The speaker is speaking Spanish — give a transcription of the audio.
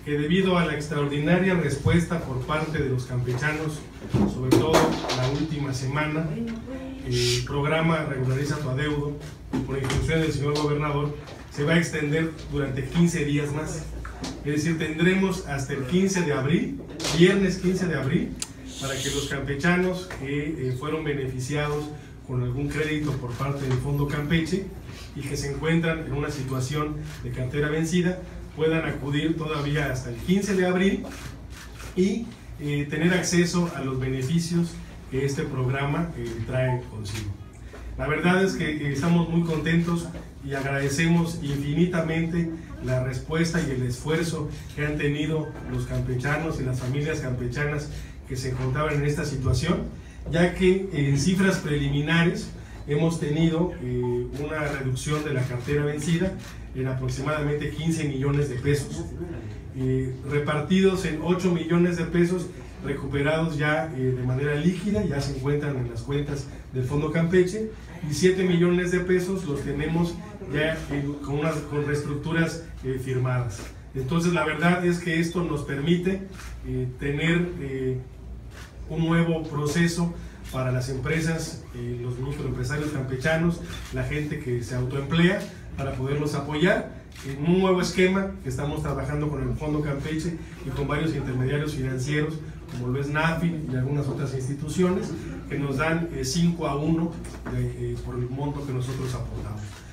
que debido a la extraordinaria respuesta por parte de los campechanos, sobre todo la última semana, el programa Regulariza tu Adeudo, por instrucción del señor gobernador, se va a extender durante 15 días más. Es decir, tendremos hasta el 15 de abril, viernes 15 de abril, para que los campechanos que fueron beneficiados con algún crédito por parte del Fondo Campeche y que se encuentran en una situación de cartera vencida, puedan acudir todavía hasta el 15 de abril y tener acceso a los beneficios que este programa trae consigo. La verdad es que estamos muy contentos y agradecemos infinitamente la respuesta y el esfuerzo que han tenido los campechanos y las familias campechanas que se encontraban en esta situación, ya que en cifras preliminares hemos tenido una reducción de la cartera vencida en aproximadamente 15 millones de pesos, repartidos en 8 millones de pesos recuperados ya de manera líquida, ya se encuentran en las cuentas del Fondo Campeche, y 7 millones de pesos los tenemos ya con reestructuras firmadas. Entonces la verdad es que esto nos permite tener un nuevo proceso para las empresas, los microempresarios campechanos, la gente que se autoemplea, para poderlos apoyar en un nuevo esquema que estamos trabajando con el Fondo Campeche y con varios intermediarios financieros, como lo es NAFI y algunas otras instituciones, que nos dan 5 a 1 por el monto que nosotros aportamos.